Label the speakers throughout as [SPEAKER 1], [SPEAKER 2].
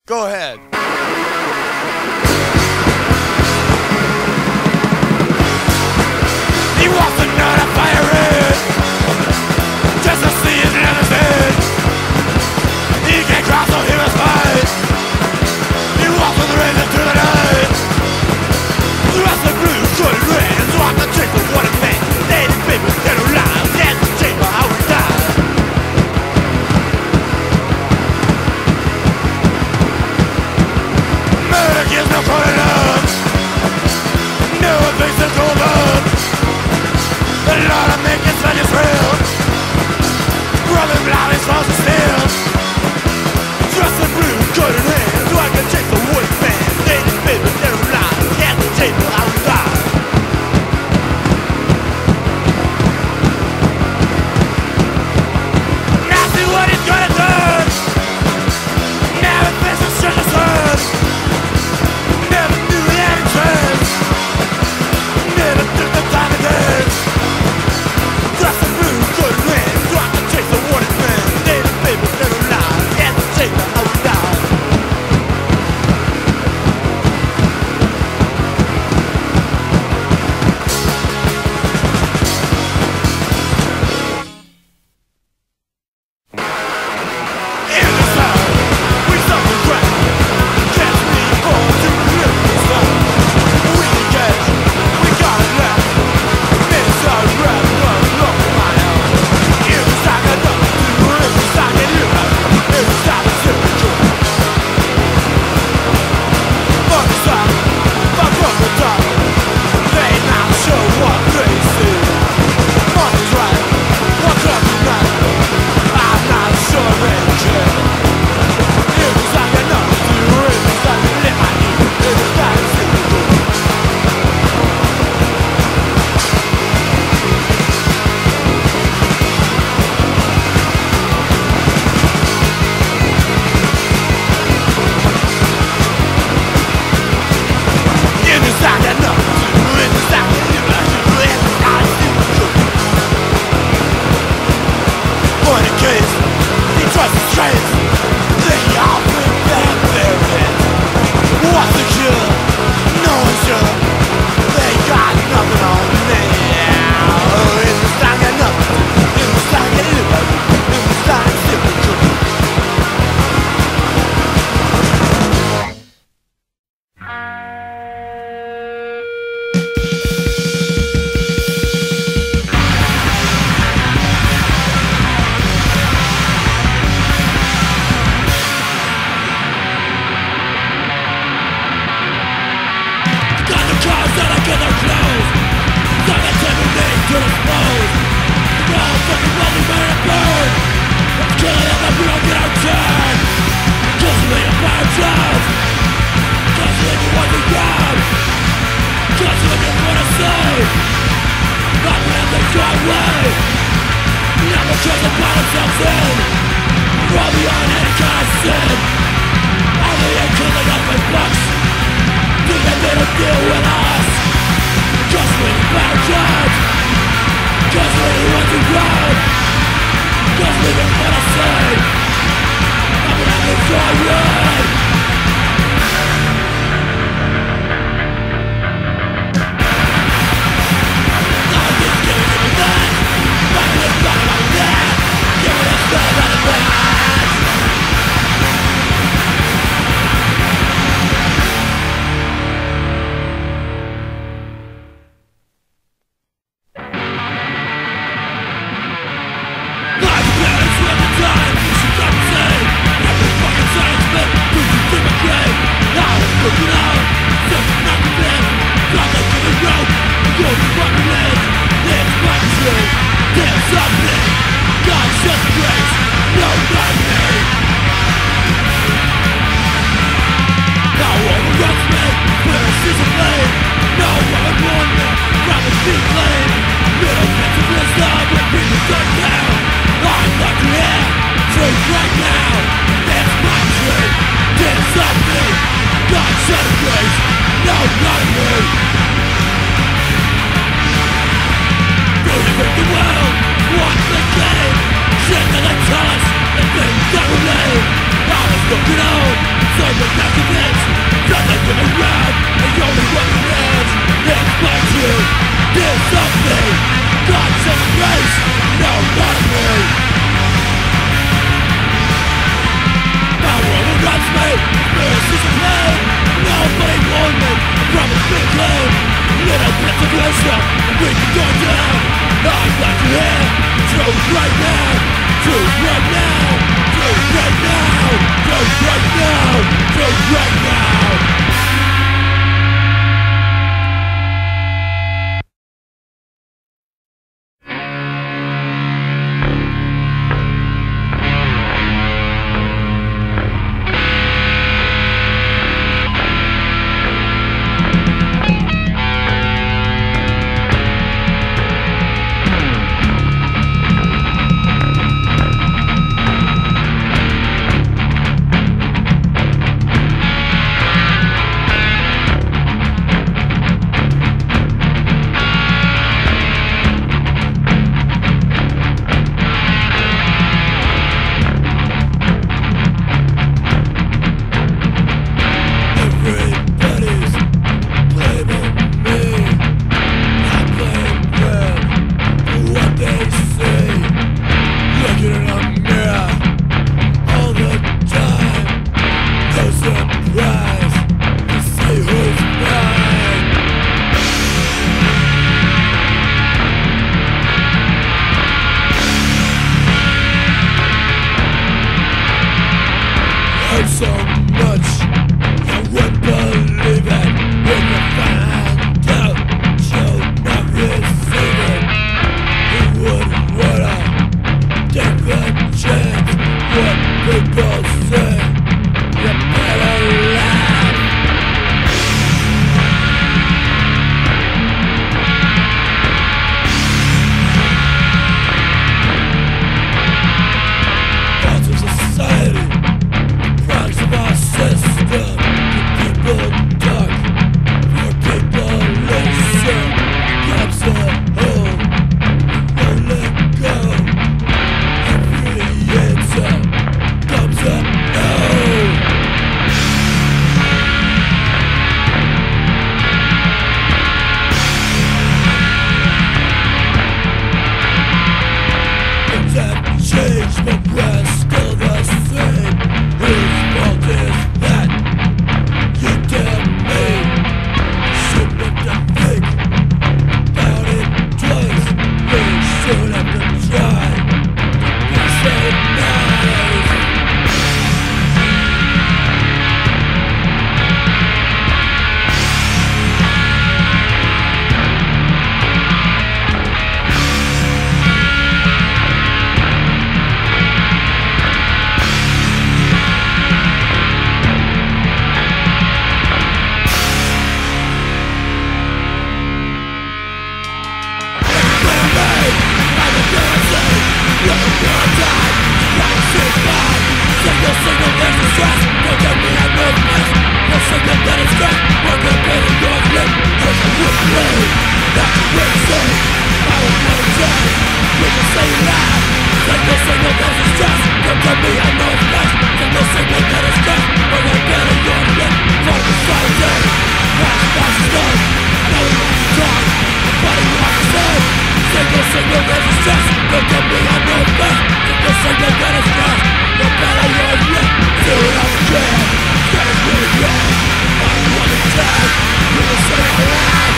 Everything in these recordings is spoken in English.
[SPEAKER 1] Go ahead.
[SPEAKER 2] He wants to know to fire it, just to see his nemesis. He can't cross, so he must fight. He walks with the razor through the night. The rest of the blue good rains walk the trick of what it meant. They the people dead or alive, that's the chamber how we die. Murder gives no code enough. No one thinks it's over. A lot of making such a thrill. Rubbing blood is supposed to steal. Dressed in blue, good in hand, so I can chase the wood man. They just baby, they're alive. At the table, I will die. Now see what he's gonna do. Never faced a such a sun. Never knew he had a chance. Never took the time to dance. Dressed in blue, good in hand, so I can chase the wood man. They just baby, they're alive. At the table, I will die. In the sun, we suffer ground. Catch me born to live in the sun. We can catch, we got it left. Inside rap, run, look my own. In the sack of nothing to do, in the sack of you. In the sack of temperature. Fuck the side, fuck up the top. They not show what they see. Money's right, what's up tonight? I'm not sure they care. In the sack of nothing to do, in the sack of live I need. In the sack of temperature. In the sack of nothing to do, in the sack of live I need. In the sack of temperature. Point in case, he trusts his traits. They all think that they're it. What's the cure? No one's sure. They got nothing on me. In the sack of nothing, in the sack of live I need. In the sack of temperature. Got the cars that I get their clothes. Some that take me to dispose. The all fucking wealthy man and burn. I'm killing them if we don't get our turn. Just waiting for our jobs. Just looking what we grab. Just looking for to say. Not when they try away. Never trust to find themselves in. Roll beyond any kind of sin. Are they ain't killing up in bucks? Think that they don't deal with us. Just waiting for our jobs. Just waiting what to grab. Just looking for to say. I'm gonna have to try right. I'm just giving me that. I'm just talking about that. Give me that stuff out of that. Life's parents with the time. You should stop and say. Every fucking science bit. Do you think I'm great? I was looking out. Something not to live. Thought they give me rope. You'll be fucking live. It's my truth. There's something. God's just grace. No, not me. No one runs me. Where is this a flame? No one warned me. From the deep lane. Little bits of wisdom. When people turn down. I'm not here. Truth right now. It's my truth. There's something. God's just grace. No, not me. Do you think the world wants the game? Shit that they tell us. And things that we name. I was looking out. So right now, choose right now, choose right now, choose right now, choose right now. So much I wouldn't believe it when you find out you'll not receive it. Who would take the chance? What people say, you better laugh. Parts of society, of our system, the people talk, your people listen. Comes the home, won't let go. Every answer comes up no. Things have changed, but we're still the same. Whose fault is that? You tell me. Shouldn't have to think about it twice. We should have to try. Be so nice. Signal there's distress. Don't tell me I'm no mess. No signal that it's stress. We're gonna pay the York lip. There's a wood blade. That's what we say. I will never try. We can say you laugh. Signal there's distress. Don't tell me I'm no mess. No signal that it's stress. We're gonna pay the York lip. For the Friday. Watch my stuff. Now we want to talk. Nobody wants to say. Signal there's distress. Don't tell me I'm no mess. No signal that it's stress. No better you're yet. Do it on the trail. That is really wrong. I want to tell. You will say I laugh.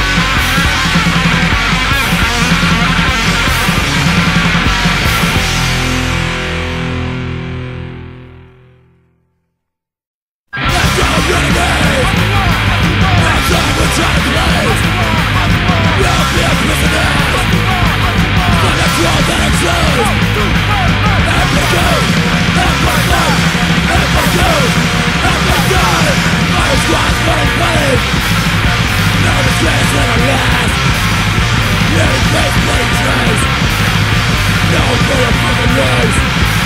[SPEAKER 2] That's all renegades. That's all we're trying to blaze. We'll be a prisoners. For the troll that explodes. Every goes. Every life, every goes, every dies. My squad's burning pain. No disgrace in our last. Nearly face bloody trace. No for the fucking race.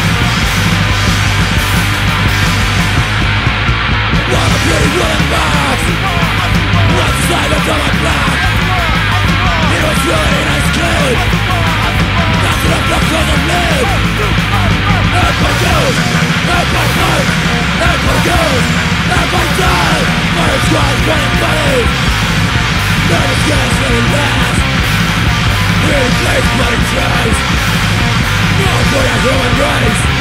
[SPEAKER 2] Wanna be wooden box. One side of my black. It was really a nice kid. Nothing up because I'm live. Everybody goes, everybody fights, everybody goes, everybody dies. My squad's running buddy. Nervous gas really last. Really place bloody tries. No for the human race.